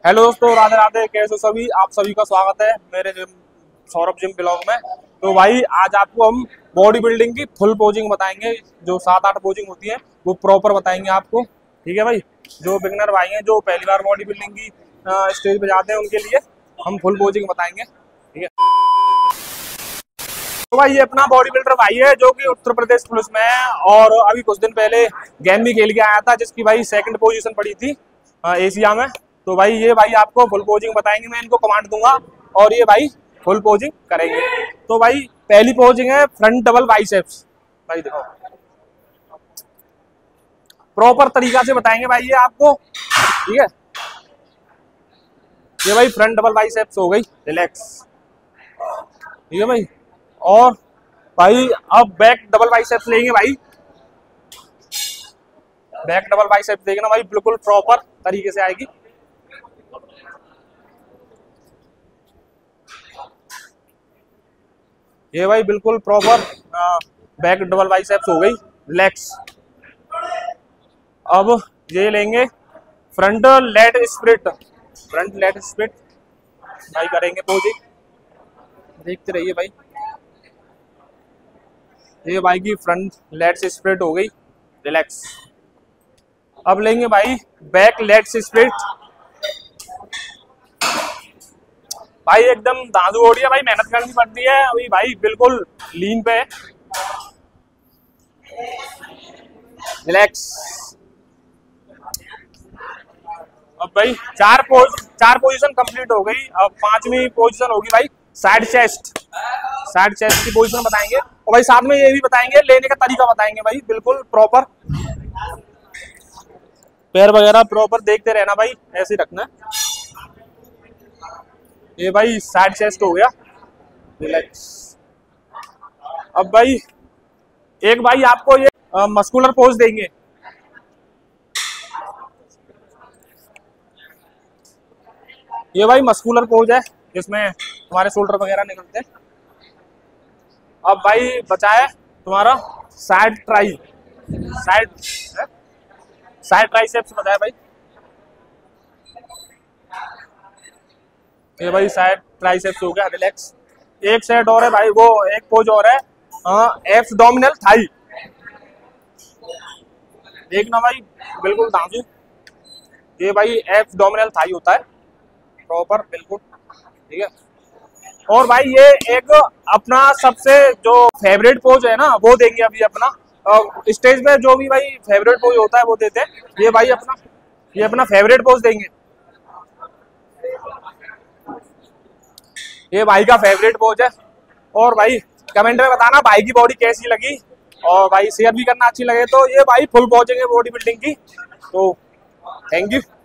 Hello दोस्तों, राधे राधे। कैसे हो सभी? आप सभी का स्वागत है मेरे सौरभ जिम ब्लॉग में। तो भाई आज आपको हम बॉडी बिल्डिंग की फुल पोजिंग बताएंगे। जो 7-8 पोजिंग होती है वो प्रॉपर बताएंगे आपको। ठीक है भाई। जो बिगनर भाई हैं, जो पहली बार बॉडी बिल्डिंग की स्टेज पे जाते हैं, उनके लिए हम फुल पोजिंग बताएंगे। ठीक है। तो भाई ये अपना बॉडी बिल्डर भाई है जो कि उत्तर प्रदेश पुलिस में है और अभी कुछ दिन पहले गेम भी खेल के आया था, जिसकी भाई 2nd पोजीशन पड़ी थी एशिया में। तो भाई ये भाई आपको फुल पोजिंग बताएंगे। मैं इनको कमांड दूंगा और ये भाई फुल पोजिंग करेंगे। तो भाई पहली पोजिंग है फ्रंट डबल बाइसेप्स। भाई देखो प्रॉपर तरीका से बताएंगे भाई ये आपको। ठीक है। ये भाई फ्रंट डबल बाइसेप्स हो गई। रिलैक्स। ठीक है भाई। और भाई अब बैक डबल बाइसेप्स लेंगे भाई। बैक डबल बाइसेप्स देखना भाई, बिल्कुल प्रॉपर तरीके से आएगी। ये भाई बिल्कुल प्रॉपर बैक डबल बाइसेप्स हो गई। रिलैक्स। अब ये लेंगे front lat split. Front lat split भाई करेंगे पोजिंग। देखते रहिए भाई। ये भाई की फ्रंट लेट से स्प्लिट हो गई। रिलैक्स। अब लेंगे भाई बैक लेट से स्प्लिट। भाई एकदम दादू हो रही है भाई, मेहनत करनी पड़ती है अभी भाई, बिल्कुल लीन पे। रिलैक्स। अब भाई चार पोजीशन कंप्लीट हो गई। अब 5वीं पोजीशन होगी भाई साइड चेस्ट। साइड चेस्ट की पोजीशन बताएंगे और भाई साथ में ये भी बताएंगे, लेने का तरीका बताएंगे भाई, बिल्कुल प्रॉपर। पैर वगैरह प्रॉपर देखते रहना भाई, ऐसे ही रखना है। ये भाई साइड चेस्ट हो गया। रिलैक्स। अब भाई एक भाई आपको ये मस्कुलर पोज देंगे। ये भाई मस्कुलर पोज है जिसमें हमारे शोल्डर वगैरह निकलते हैं। अब भाई बचा है तुम्हारा साइड ट्राई। साइड ट्राइसेप्स बचा है भाई। ये भाई साइड ट्राइसेप्स हो गया। रिलैक्स। एक सेट और है भाई, वो एक पोज और है एब्डोमिनल थाई। देखना भाई बिल्कुल दांजू। ये भाई एब्डोमिनल थाई होता है प्रॉपर, बिल्कुल। ठीक है। और भाई ये एक अपना सबसे जो फेवरेट पोज है ना, वो देंगे अभी अपना स्टेज पे। जो भी भाई फेवरेट पोज होता है वो देते हैं। ये भाई अपना फेवरेट पोज देंगे। ये भाई का फेवरेट पोज है। और भाई कमेंट में बताना भाई की बॉडी कैसी लगी, और भाई शेयर भी करना अच्छी लगे तो। ये भाई फुल पोजिंग है बॉडी बिल्डिंग की। तो थैंक यू।